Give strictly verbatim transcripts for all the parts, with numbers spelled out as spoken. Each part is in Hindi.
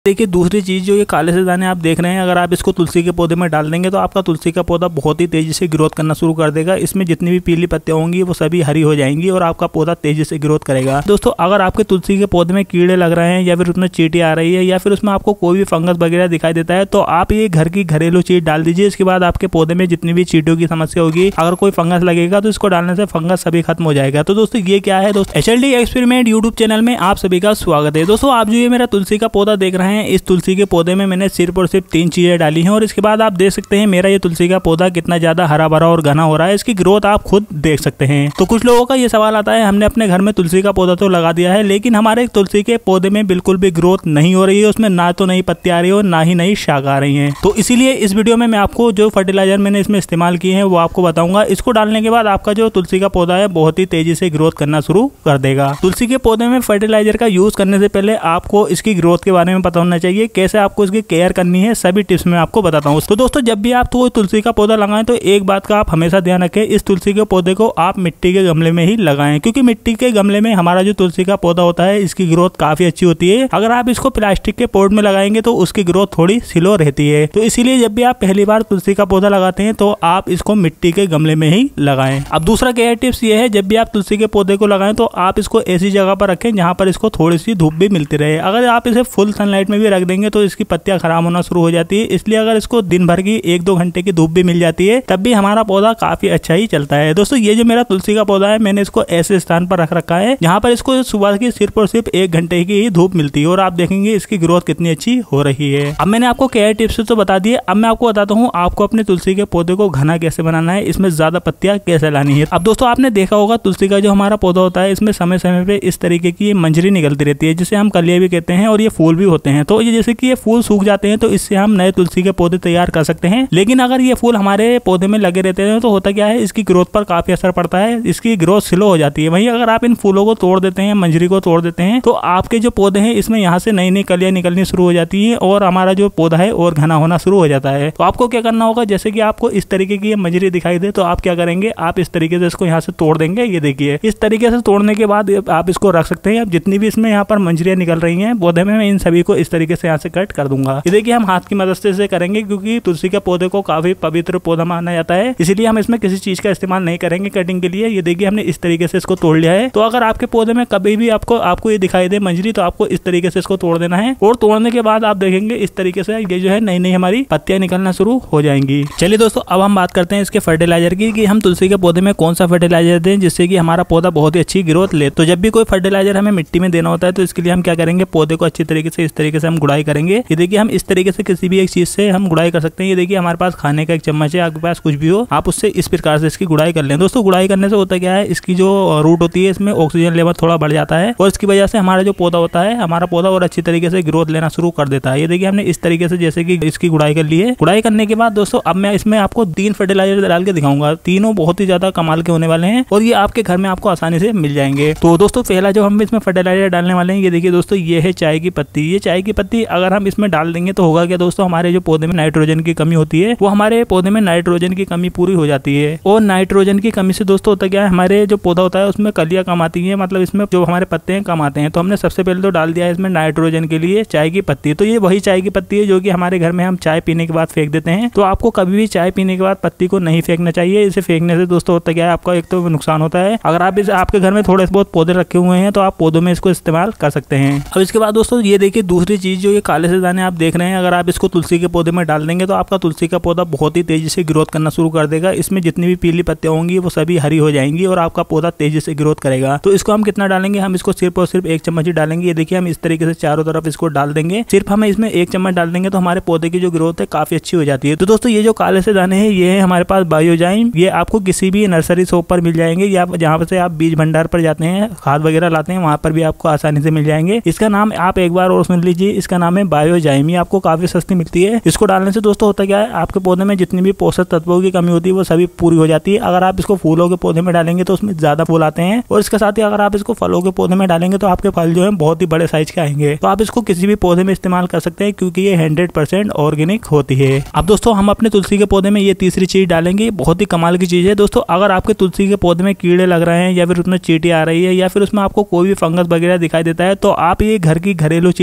देखिए दूसरी चीज़ जो ये काले से दाने आप देख रहे हैं, अगर आप इसको तुलसी के पौधे में डाल देंगे तो आपका तुलसी का पौधा बहुत ही तेजी से ग्रोथ करना शुरू कर देगा। इसमें जितनी भी पीली पत्तियां होंगी वो सभी हरी हो जाएंगी और आपका पौधा तेजी से ग्रोथ करेगा। दोस्तों अगर आपके तुलसी के पौधे में कीड़े लग रहे हैं या फिर उसमें चींटी आ रही है या फिर उसमें आपको कोई भी फंगस वगैरह दिखाई देता है तो आप ये घर की घरेलू चीज डाल दीजिए। इसके बाद आपके पौधे में जितनी भी चींटियों की समस्या होगी, अगर कोई फंगस लगेगा तो इसको डालने से फंगस सभी खत्म हो जाएगा। तो दोस्तों ये क्या है, दोस्तों H L D experiment YouTube channel में आप सभी का स्वागत है। दोस्तों आप जो ये मेरा तुलसी का पौधा देख रहे हैं, इस तुलसी के पौधे में मैंने सिर्फ और सिर्फ तीन चीजें डाली हैं और इसके बाद आप देख सकते हैं मेरा ये तुलसी का पौधा कितना ज्यादा हरा भरा और घना हो रहा है। इसकी ग्रोथ आप खुद देख सकते हैं। तो कुछ लोगों का ये सवाल आता है, हमने अपने घर में तुलसी का पौधा तो लगा दिया है लेकिन हमारे तुलसी के पौधे में बिल्कुल भी ग्रोथ नहीं हो रही है, उसमें ना तो नई पत्ती आ रही है और ना ही नई शाख आ रही है। तो इसीलिए इस वीडियो में मैं आपको जो फर्टिलाइजर मैंने इसमें इस्तेमाल किए हैं वो आपको बताऊंगा। इसको डालने के बाद आपका जो तुलसी का पौधा है बहुत ही तेजी से ग्रोथ करना शुरू कर देगा। तुलसी के पौधे में फर्टिलाइजर का यूज करने से पहले आपको इसकी ग्रोथ के बारे में पता होना चाहिए, कैसे आपको इसकी केयर करनी है, सभी टिप्स मैं आपको बताता हूँ। तो दोस्तों जब भी आप तो तुलसी का पौधा लगाएं तो एक बात का आप हमेशा ध्यान रखें, इस तुलसी के पौधे को आप मिट्टी के गमले में ही लगाएं, क्योंकि मिट्टी के गमले में हमारा जो तुलसी का पौधा होता है इसकी ग्रोथ काफी अच्छी होती है। अगर आप इसको प्लास्टिक के पॉट में लगाएंगे तो उसकी ग्रोथ थोड़ी स्लो रहती है। तो इसीलिए जब भी आप पहली बार तुलसी का पौधा लगाते हैं तो आप इसको मिट्टी के गमले में ही लगाएं। अब दूसरा केयर टिप्स ये है, जब भी आप तुलसी के पौधे को लगाएं तो आप इसको ऐसी जगह पर रखें जहां पर इसको थोड़ी सी धूप भी मिलती रहे। अगर आप इसे फुल सनलाइट में भी रख देंगे तो इसकी पत्तियां खराब होना शुरू हो जाती है। इसलिए अगर इसको दिन भर की एक दो घंटे की धूप भी मिल जाती है तब भी हमारा पौधा काफी अच्छा ही चलता है। दोस्तों ये जो मेरा तुलसी का पौधा है मैंने इसको ऐसे स्थान पर रख रखा है जहां पर इसको सुबह की सिर्फ और सिर्फ एक घंटे की ही धूप मिलती है और आप देखेंगे इसकी ग्रोथ कितनी अच्छी हो रही है। अब मैंने आपको केयर टिप्स तो बता दिए, अब मैं आपको बताता हूँ आपको अपने तुलसी के पौधे को घना कैसे बनाना है, इसमें ज्यादा पत्तियां कैसे लानी है। अब दोस्तों आपने देखा होगा तुलसी का जो हमारा पौधा होता है इसमें समय समय पे इस तरीके की मंजरी निकलती रहती है जिसे हम कलियां भी कहते हैं और ये फूल भी होते हैं। तो ये जैसे कि ये फूल सूख जाते हैं तो इससे हम नए तुलसी के पौधे तैयार कर सकते हैं। लेकिन अगर ये फूल हमारे पौधे में लगे रहते हैं तो होता क्या है, इसकी ग्रोथ पर काफी असर पड़ता है, इसकी ग्रोथ स्लो हो जाती है। वहीं अगर आप इन फूलों को तोड़ देते हैं, मंजरी को तोड़ देते हैं तो आपके जो पौधे हैं इसमें यहाँ से नई नई कलियां निकलनी शुरू हो जाती है और हमारा जो पौधा है और घना होना शुरू हो जाता है। तो आपको क्या करना होगा, जैसे कि आपको इस तरीके की मंजरी दिखाई दे तो आप क्या करेंगे, आप इस तरीके से इसको यहाँ से तोड़ देंगे। ये देखिए इस तरीके से तोड़ने के बाद आप इसको रख सकते हैं। अब जितनी भी इसमें यहाँ पर मंजरियां निकल रही हैं पौधे में, मैं इन सभी को इस तरीके से यहाँ से कट कर दूंगा। ये देखिए हम हाथ की मदद से इसे करेंगे क्योंकि तुलसी के पौधे को काफी पवित्र पौधा माना जाता है, इसीलिए हम इसमें किसी चीज का इस्तेमाल नहीं करेंगे कटिंग के लिए। ये देखिए हमने इस तरीके से इसको तोड़ लिया है। तो अगर आपके पौधे में कभी भी आपको आपको ये दिखाई दे मंजरी तो आपको इस तरीके से इसको तोड़ देना है और तोड़ने के बाद आप देखेंगे इस तरीके से ये जो है नई नई हमारी पत्तियां निकलना शुरू हो जाएंगी। चलिए दोस्तों अब हम बात करते हैं इसके फर्टिलाइजर की, कि हम तुलसी के पौधे में कौन सा फर्टिलाइजर दें जिससे कि हमारा पौधा बहुत ही अच्छी ग्रोथ ले। तो जब भी कोई फर्टिलाइजर हमें मिट्टी में देना होता है तो इसके लिए हम क्या करेंगे, पौधे को अच्छी तरीके से इस तरीके से हम गुड़ाई करेंगे। ये देखिए हम इस तरीके से किसी भी एक चीज से हम गुड़ाई कर सकते हैं। ये देखिए हमारे पास खाने का एक चम्मच है, आपके पास कुछ भी हो आप उससे इस प्रकार से इसकी गुड़ाई कर लें। दोस्तों गुड़ाई करने से होता क्या है, इसकी जो रूट होती है इसमें ऑक्सीजन लेवल थोड़ा बढ़ जाता है और इसकी वजह से हमारा जो पौधा होता है हमारा पौधा और अच्छी तरीके से ग्रोथ लेना शुरू कर देता है। ये देखिए हमने इस तरीके से जैसे कि इसकी गुड़ाई कर ली है। गुड़ाई करने के बाद दोस्तों अब मैं इसमें आपको तीन फर्टिलाइजर डाल के दिखाऊंगा, तीनों बहुत ही ज्यादा कमाल के होने वाले हैं और ये आपके घर में आपको आसानी से मिल जाएंगे। तो दोस्तों पहला जो हम इसमें फर्टिलाइजर डालने वाले हैं, ये देखिए दोस्तों ये है चाय की पत्ती। ये चाय की पत्ती अगर हम इसमें डाल देंगे तो होगा क्या दोस्तों, हमारे जो पौधे में नाइट्रोजन की कमी होती है वो हमारे पौधे में नाइट्रोजन की कमी पूरी हो जाती है। और नाइट्रोजन की कमी से दोस्तों होता क्या है, हमारे जो पौधा होता है उसमें कलियां कम आती है, मतलब इसमें जो हमारे पत्ते हैं कम आते हैं। तो हमने सबसे पहले तो डाल दिया है इसमें नाइट्रोजन के लिए चाय की पत्ती। तो ये वही चाय की पत्ती है जो कि हमारे घर में हम चाय पीने के बाद फेंक देते हैं। तो आपको कभी भी चाय पीने के बाद पत्ती को नहीं फेंकना चाहिए। इसे फेंकने से दोस्तों होता क्या है, आपका एक तो नुकसान होता है। अगर आप इस आपके घर में थोड़े बहुत पौधे रखे हुए हैं तो आप पौधों में इसको इस्तेमाल कर सकते हैं। अब इसके बाद दोस्तों ये देखिए दूसरी चीज जो ये काले से दाने आप देख रहे हैं, अगर आप इसको तुलसी के पौधे में डाल देंगे तो आपका तुलसी का पौधा बहुत ही तेजी से ग्रोथ करना शुरू कर देगा। इसमें जितनी भी पीली पत्तियां होंगी वो सभी हरी हो जाएंगी और आपका पौधा तेजी से ग्रोथ करेगा। तो इसको हम कितना डालेंगे, हम इसको सिर्फ और सिर्फ एक चम्मच ही डालेंगे। ये देखिए हम इस तरीके से चारों तरफ इसको डाल देंगे। सिर्फ हमें इसमें एक चम्मच डाल देंगे तो हमारे पौधे की जो ग्रोथ है काफी अच्छी हो जाती है। तो दोस्तों ये जो काले से दाने हैं ये है हमारे पास बायोजाइम। ये आपको किसी भी नर्सरी शॉप पर मिल जाएंगे या जहाँ से आप बीज भंडार पर जाते हैं खाद वगैरह लाते हैं वहां पर भी आपको आसानी से मिल जाएंगे। इसका नाम आप एक बार और सुन लीजिए, इसका नाम है बायोजाइम। ये आपको काफी सस्ती मिलती है। इसको डालने से दोस्तों होता क्या है, आपके पौधे में जितनी भी पोषक तत्वों की कमी होती है वो सभी पूरी हो जाती है। अगर आप इसको फूलों के पौधे में डालेंगे तो उसमें ज्यादा फूल आते हैं और इसके साथ ही अगर आप इसको फलों के पौधे में डालेंगे तो आपके फल जो है बहुत ही बड़े साइज के आएंगे। तो आप इसको किसी भी पौधे में इस्तेमाल कर सकते हैं क्योंकि ये हंड्रेड परसेंट ऑर्गेनिक होती है। अब दोस्तों हम अपने तुलसी के पौधे में ये तीसरी चीज डालेंगे, बहुत ही कमाल की चीज है दोस्तों। अगर आपके तुलसी के पौधे में कीड़े लग रहे हैं या फिर उसमें चींटी आ रही है या फिर उसमें आपको कोई भी फंगस वगैरह दिखाई देता है तो आप ये घर की घरेलू चीज डाल दीजिए।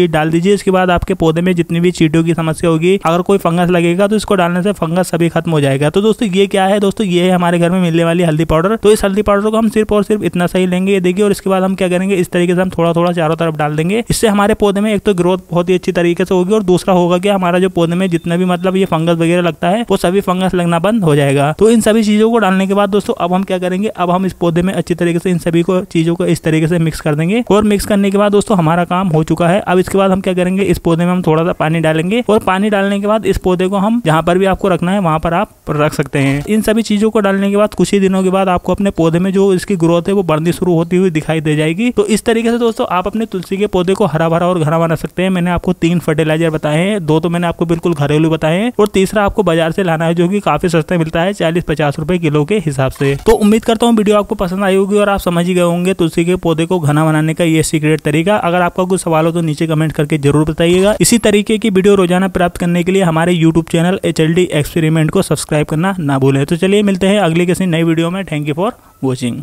दीजिए। इसके बाद आपके पौधे में जितनी भी चींटियों की समस्या होगी, अगर कोई फंगस लगेगा तो इसको डालने से फंगस सभी खत्म हो जाएगा। तो दोस्तों ये क्या है दोस्तों, ये है हमारे घर में मिलने वाली हल्दी पाउडर। तो इस हल्दी पाउडर को हम सिर्फ और सिर्फ इतना सही लेंगे, ये देखिए। और इसके बाद हम क्या करेंगे, इस तरीके से हम थोड़ा थोड़ा चारों तरफ डाल देंगे। इससे हमारे पौधे में एक तो ग्रोथ बहुत ही अच्छी तरीके से होगी, और दूसरा होगा कि हमारा जो पौधे में जितना भी मतलब ये फंगस वगैरह लगता है वो सभी फंगस लगना बंद हो जाएगा। तो इन सभी चीजों को डालने के बाद दोस्तों अब हम क्या करेंगे, अब हम इस पौधे में अच्छी तरीके से इन सभी को चीजों को इस तरीके से मिक्स कर देंगे। और मिक्स करने के बाद दोस्तों हमारा काम हो चुका है। अब इसके बाद हम क्या करेंगे, इस पौधे में हम थोड़ा सा पानी डालेंगे, और पानी डालने के बाद इस पौधे को हम जहां पर भी आपको रखना है वहां पर आप रख सकते हैं। इन सभी चीजों को डालने के बाद कुछ ही दिनों के बाद आपको अपने पौधे में जो इसकी ग्रोथ है वो बढ़नी शुरू होती हुई दिखाई दे जाएगी। तो इस तरीके से दोस्तों आप अपने तुलसी के पौधे को हरा भरा और घना बना सकते हैं। मैंने आपको तीन फर्टिलाइजर बताए हैं, दो तो मैंने आपको बिल्कुल घरेलू बताए हैं, और तीसरा आपको बाजार से लाना है जो कि काफी सस्ता मिलता है, चालीस पचास रुपए किलो के हिसाब से। तो उम्मीद करता हूँ वीडियो आपको पसंद आई होगी और आप समझ ही गए होंगे तुलसी के पौधे को घना बनाने का ये सीक्रेट तरीका। अगर आपका कोई सवाल हो तो नीचे कमेंट करके जरूर बताइएगा। इसी तरीके की वीडियो रोजाना प्राप्त करने के लिए हमारे YouTube channel H L D experiment को सब्सक्राइब करना ना भूलें। तो चलिए मिलते हैं अगले किसी नई वीडियो में। Thank you for watching.